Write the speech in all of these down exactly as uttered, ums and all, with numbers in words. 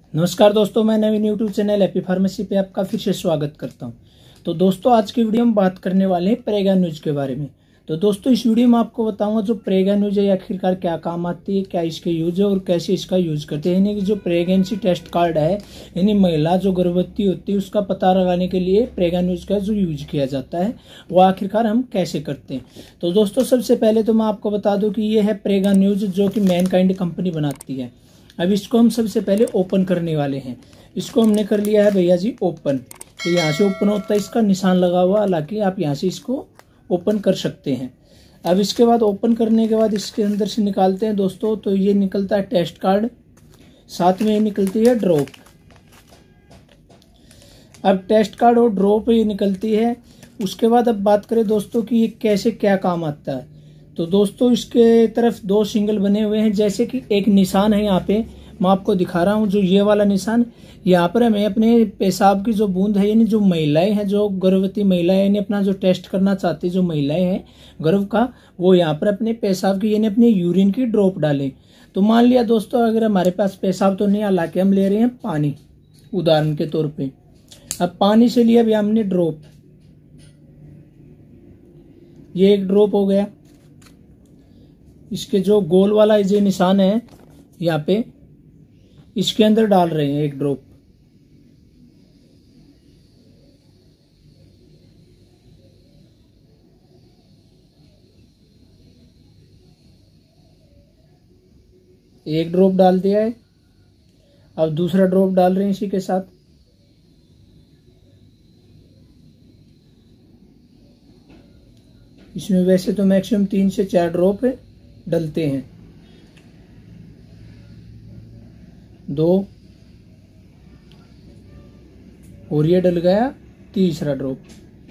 नमस्कार दोस्तों, मैं Naveen YouTube channel happy pharmacy पे आपका फिर से स्वागत करता हूं। तो दोस्तों, आज की वीडियो में बात करने वाले हैं प्रेगा न्यूज के बारे में। तो दोस्तों, इस वीडियो में आपको बताऊंगा जो प्रेगा न्यूज है आखिरकार क्या काम आती है, क्या इसके यूज है और कैसे इसका यूज करते हैं। यानी कि जो प्रेगनेंसी टेस्ट कार्ड है, यानी महिला जो गर्भवती होती है उसका पता लगाने के लिए प्रेगा न्यूज का जो यूज किया जाता है वो आखिरकार हम कैसे करते हैं। तो दोस्तों, सबसे पहले तो मैं आपको बता दूं कि ये है प्रेगा न्यूज, जो कि मैनकाइंड कंपनी बनाती है। अब इसको हम सबसे पहले ओपन करने वाले हैं। इसको हमने कर लिया है भैया जी ओपन। तो यहाँ से ओपन होता है, इसका निशान लगा हुआ, हालांकि आप यहाँ से इसको ओपन कर सकते हैं। अब इसके बाद ओपन करने के बाद इसके अंदर से निकालते हैं दोस्तों, तो ये निकलता है टेस्ट कार्ड, साथ में ये निकलती है ड्रॉप। अब टेस्ट कार्ड और ड्रॉप ये निकलती है। उसके बाद अब बात करें दोस्तों कि ये कैसे क्या काम आता है। तो दोस्तों, इसके तरफ दो सिंगल बने हुए हैं, जैसे कि एक निशान है यहाँ पे, मैं आपको दिखा रहा हूँ। जो ये वाला निशान, यहाँ पर हमें अपने पेशाब की जो बूंद है, यानी जो महिलाएं हैं, जो गर्भवती महिलाएं, यानी अपना जो टेस्ट करना चाहती है जो महिलाएं हैं गर्भ का, वो यहाँ पर अपने पेशाब की यानी अपने यूरिन की ड्रॉप डालें। तो मान लिया दोस्तों, अगर हमारे पास पेशाब तो नहीं, हालांकि हम ले रहे हैं पानी उदाहरण के तौर पे। अब पानी से लिया भैया हमने ड्रॉप, ये एक ड्रॉप हो गया। इसके जो गोल वाला ये निशान है यहाँ पे, इसके अंदर डाल रहे हैं एक ड्रॉप। एक ड्रॉप डाल दिया है, अब दूसरा ड्रॉप डाल रहे हैं इसी के साथ। इसमें वैसे तो मैक्सिमम तीन से चार ड्रॉप डलते हैं। दो और ये डल गया तीसरा ड्रॉप।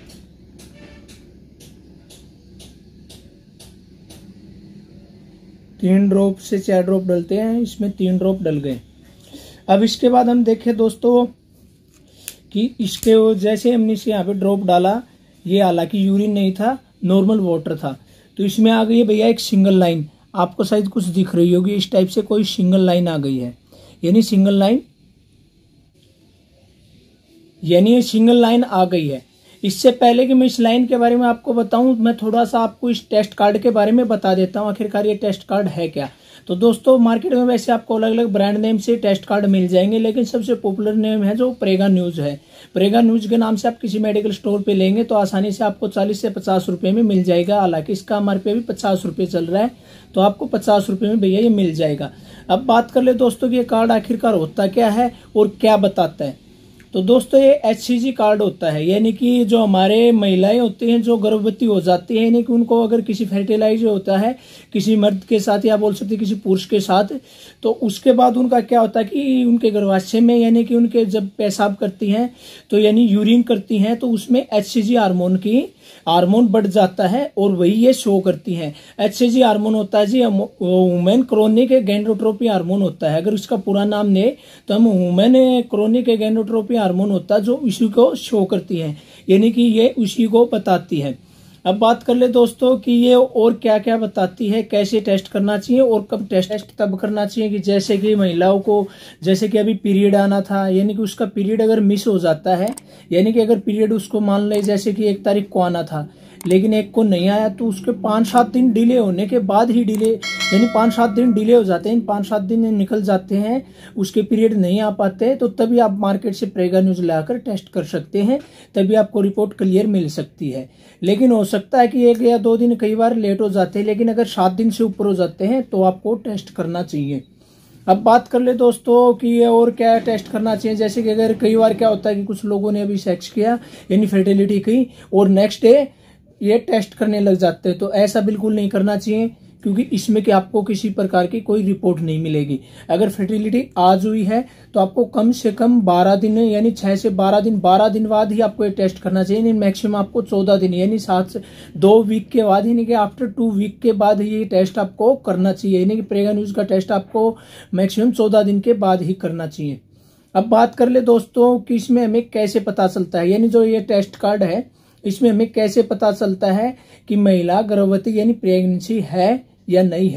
तीन ड्रॉप से चार ड्रॉप डलते हैं, इसमें तीन ड्रॉप डल गए। अब इसके बाद हम देखें दोस्तों कि इसके जैसे हमने इसे यहाँ पे ड्रॉप डाला, ये हालांकि यूरिन नहीं था, नॉर्मल वाटर था। तो इसमें आ गई है भैया एक सिंगल लाइन, आपको शायद कुछ दिख रही होगी, इस टाइप से कोई सिंगल लाइन आ गई है। यानी सिंगल लाइन यानी ये सिंगल लाइन आ गई है। इससे पहले कि मैं इस लाइन के बारे में आपको बताऊं, मैं थोड़ा सा आपको इस टेस्ट कार्ड के बारे में बता देता हूं आखिरकार ये टेस्ट कार्ड है क्या। तो दोस्तों, मार्केट में वैसे आपको अलग अलग ब्रांड नेम से टेस्ट कार्ड मिल जाएंगे, लेकिन सबसे पॉपुलर नेम है जो प्रेगा न्यूज है। प्रेगा न्यूज के नाम से आप किसी मेडिकल स्टोर पे लेंगे तो आसानी से आपको चालीस से पचास रुपए में मिल जाएगा। हालांकि इसका हमारे पे भी पचास रुपए चल रहा है, तो आपको पचास रुपए में भैया ये मिल जाएगा। अब बात कर ले दोस्तों कि ये कार्ड आखिरकार होता क्या है और क्या बताता है। तो दोस्तों, ये एच सी जी कार्ड होता है, यानी कि जो हमारे महिलाएं होती हैं जो गर्भवती हो जाती हैं, यानी कि उनको अगर किसी फर्टिलाइज होता है किसी मर्द के साथ, या बोल सकते किसी पुरुष के साथ, तो उसके बाद उनका क्या होता है कि उनके गर्भाशय में, यानी कि उनके जब पेशाब करती हैं तो यानी यूरिन करती हैं, तो उसमें एच सी जी हार्मोन की हार्मोन बढ़ जाता है और वही ये शो करती हैं। एच सी जी हार्मोन होता है G women chronic gonadotropy hormone होता है। अगर उसका पूरा नाम ले तो हम वुमेन क्रोनिक गैनोट्रोपी हार्मोन होता है, जो उसी को शो करती है, यानी कि ये उसी को बताती है। अब बात कर ले दोस्तों कि ये और क्या क्या बताती है, कैसे टेस्ट करना चाहिए और कब टेस्ट टेस्ट तब करना चाहिए। कि जैसे कि महिलाओं को, जैसे कि अभी पीरियड आना था, यानी कि उसका पीरियड अगर मिस हो जाता है, यानी कि अगर पीरियड उसको मान ले जैसे कि एक तारीख को आना था लेकिन एक को नहीं आया, तो उसके पाँच सात दिन डिले होने के बाद ही डिले यानी पाँच सात दिन डिले हो जाते हैं, पाँच सात दिन निकल जाते हैं, उसके पीरियड नहीं आ पाते, तो तभी आप मार्केट से प्रेगा न्यूज लाकर टेस्ट कर सकते हैं, तभी आपको रिपोर्ट क्लियर मिल सकती है। लेकिन हो सकता है कि एक या दो दिन कई बार लेट हो जाते हैं, लेकिन अगर सात दिन से ऊपर हो जाते हैं तो आपको टेस्ट करना चाहिए। अब बात कर ले दोस्तों कि ये और क्या टेस्ट करना चाहिए। जैसे कि अगर कई बार क्या होता है कि कुछ लोगों ने अभी सेक्स किया यानी फर्टिलिटी की और नेक्स्ट डे ये टेस्ट करने लग जाते हैं, तो ऐसा बिल्कुल नहीं करना चाहिए, क्योंकि इसमें कि आपको किसी प्रकार की कोई रिपोर्ट नहीं मिलेगी। अगर फर्टिलिटी आज हुई है तो आपको कम से कम बारह दिन यानी छह से बारह दिन बारह दिन बाद ही आपको ये टेस्ट करना चाहिए। मैक्सिमम आपको चौदह दिन यानी सात से दो वीक के बाद, यानी कि आफ्टर टू वीक के बाद ही ये टेस्ट आपको करना चाहिए। यानी कि प्रेगा न्यूज का टेस्ट आपको मैक्सिमम चौदह दिन के बाद ही करना चाहिए। अब बात कर ले दोस्तों कि इसमें हमें कैसे पता चलता है, यानी जो ये टेस्ट कार्ड है इसमें हमें कैसे पता चलता है कि महिला गर्भवती यानी प्रेगनेंसी है या नहीं है।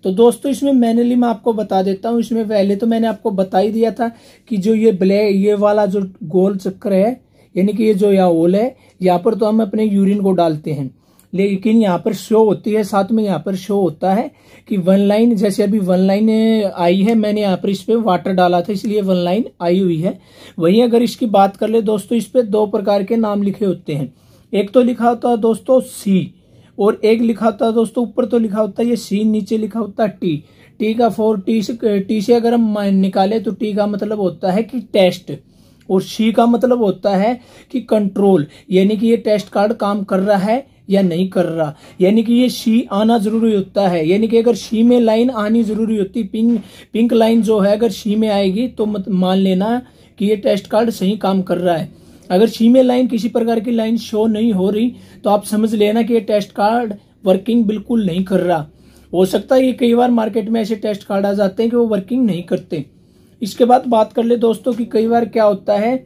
तो दोस्तों इसमें मैनुअली मैं आपको बता देता हूँ। इसमें पहले तो मैंने आपको बता ही दिया था कि जो ये ब्लैक ये वाला जो गोल चक्र है, यानी कि ये जो यहाँ होल है, यहाँ पर तो हम अपने यूरिन को डालते हैं, लेकिन यहाँ पर शो होती है, साथ में यहाँ पर शो होता है कि वन लाइन, जैसे अभी वन लाइन आई है, मैंने यहाँ पर इस पे वाटर डाला था इसलिए वन लाइन आई हुई है। वहीं अगर इसकी बात कर ले दोस्तों, इस पे दो प्रकार के नाम लिखे होते हैं। एक तो लिखा होता है दोस्तों सी, और एक लिखा होता है दोस्तों, ऊपर तो लिखा होता है ये सी, नीचे लिखा होता है टी। टी का फोर टी से टी से अगर हम निकाले तो टी का मतलब होता है कि टेस्ट, और सी का मतलब होता है कि कंट्रोल, यानी कि ये टेस्ट कार्ड काम कर रहा है या नहीं कर रहा, यानी कि ये सी आना जरूरी होता है। यानी कि अगर सी में लाइन आनी जरूरी होती, पिंक पिंक लाइन जो है अगर सी में आएगी तो मत मान लेना कि ये टेस्ट कार्ड सही काम कर रहा है। अगर सी में लाइन किसी प्रकार की लाइन शो नहीं हो रही तो आप समझ लेना कि ये टेस्ट कार्ड वर्किंग बिल्कुल नहीं कर रहा। हो सकता है कि कई बार मार्केट में ऐसे टेस्ट कार्ड आ जाते हैं कि वो वर्किंग नहीं करते। इसके बाद बात कर ले दोस्तों कि कई बार क्या होता है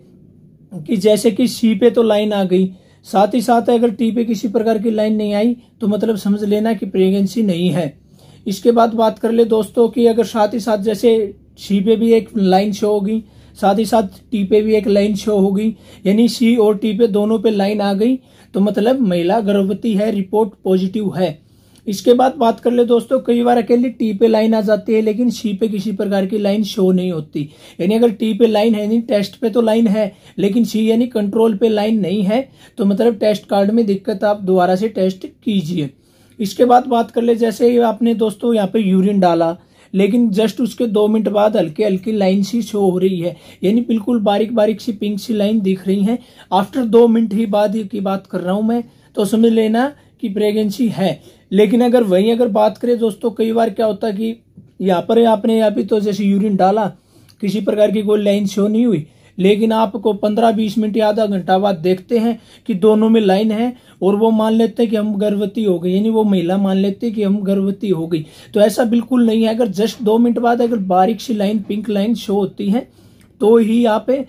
कि जैसे कि सी पे तो लाइन आ गई, साथ ही साथ अगर टी पे किसी प्रकार की लाइन नहीं आई तो मतलब समझ लेना कि प्रेगनेंसी नहीं है। इसके बाद बात कर ले दोस्तों कि अगर साथ ही साथ जैसे सी पे भी एक लाइन शो होगी, साथ ही साथ टी पे भी एक लाइन शो होगी, यानी सी और टी पे दोनों पे लाइन आ गई तो मतलब महिला गर्भवती है, रिपोर्ट पॉजिटिव है। इसके बाद बात कर ले दोस्तों, कई बार अकेले टी पे लाइन आ जाती है लेकिन सी पे किसी प्रकार की लाइन शो नहीं होती, यानी अगर टी पे लाइन है नहीं, टेस्ट पे तो लाइन है लेकिन सी यानी कंट्रोल पे लाइन नहीं है, तो मतलब टेस्ट कार्ड में दिक्कत, आप दोबारा से टेस्ट कीजिए। इसके बाद बात कर ले, जैसे आपने दोस्तों यहाँ पे यूरिन डाला लेकिन जस्ट उसके दो मिनट बाद हल्की हल्की लाइन सी शो हो रही है, यानी बिल्कुल बारीक बारीक सी पिंक सी लाइन दिख रही है, आफ्टर दो मिनट ही बाद की बात कर रहा हूं मैं, तो समझ लेना कि प्रेगनेंसी है। लेकिन अगर वहीं अगर बात करें दोस्तों, कई बार क्या होता है कि यहाँ पर आपने यहाँ पे तो जैसे यूरिन डाला, किसी प्रकार की कोई लाइन शो नहीं हुई, लेकिन आपको पंद्रह बीस मिनट या आधा घंटा बाद देखते हैं कि दोनों में लाइन है और वो मान लेते हैं कि हम गर्भवती हो गई, यानी वो महिला मान लेते हैं कि हम गर्भवती हो गई। तो ऐसा बिल्कुल नहीं है। अगर जस्ट दो मिनट बाद अगर बारीक सी लाइन पिंक लाइन शो होती है तो ही यहाँ पे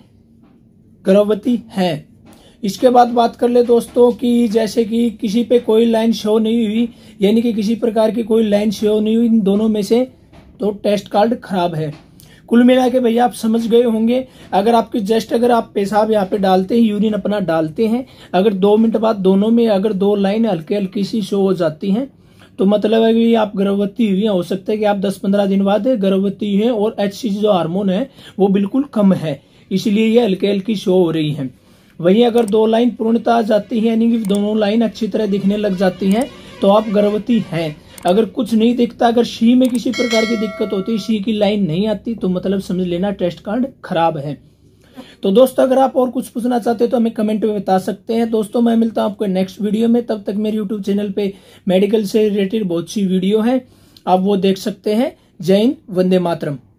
गर्भवती है। इसके बाद बात कर ले दोस्तों कि जैसे कि किसी पे कोई लाइन शो नहीं हुई, यानी कि किसी प्रकार की कोई लाइन शो नहीं हुई इन दोनों में से, तो टेस्ट कार्ड खराब है। कुल मिला के भैया आप समझ गए होंगे। अगर आपके जस्ट अगर आप पेशाब यहाँ पे डालते हैं, यूरिन अपना डालते हैं, अगर दो मिनट बाद दोनों में अगर दो लाइन हल्की हल्की सी शो हो जाती हैं तो मतलब है कि आप गर्भवती हुई हैं। हो सकता है कि आप दस पंद्रह दिन बाद गर्भवती हैं और एचसीजी जो हार्मोन है वो बिल्कुल कम है, इसलिए ये हल्की हल्की शो हो रही है। वहीं अगर दो लाइन पूर्णतः आ जाती है, यानी कि दोनों लाइन अच्छी तरह दिखने लग जाती हैं, तो आप गर्भवती हैं। अगर कुछ नहीं दिखता, अगर सी में किसी प्रकार की दिक्कत होती है, सी की लाइन नहीं आती, तो मतलब समझ लेना टेस्ट कार्ड खराब है। तो दोस्तों अगर आप और कुछ पूछना चाहते हैं तो हमें कमेंट में बता सकते हैं। दोस्तों मैं मिलता हूं आपको नेक्स्ट वीडियो में, तब तक मेरे यूट्यूब चैनल पे मेडिकल से रिलेटेड बहुत सी वीडियो है, आप वो देख सकते हैं। जय हिंद, वंदे मातरम।